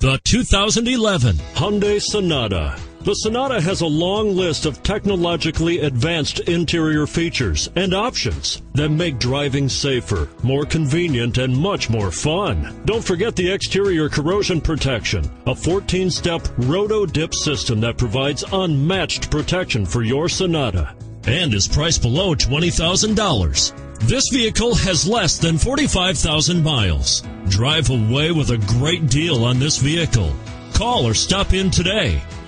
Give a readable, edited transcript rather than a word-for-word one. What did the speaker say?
The 2011 Hyundai Sonata. The Sonata has a long list of technologically advanced interior features and options that make driving safer, more convenient, and much more fun. Don't forget the exterior corrosion protection, a 14-step roto-dip system that provides unmatched protection for your Sonata and is priced below $20,000. This vehicle has less than 45,000 miles. Drive away with a great deal on this vehicle. Call or stop in today.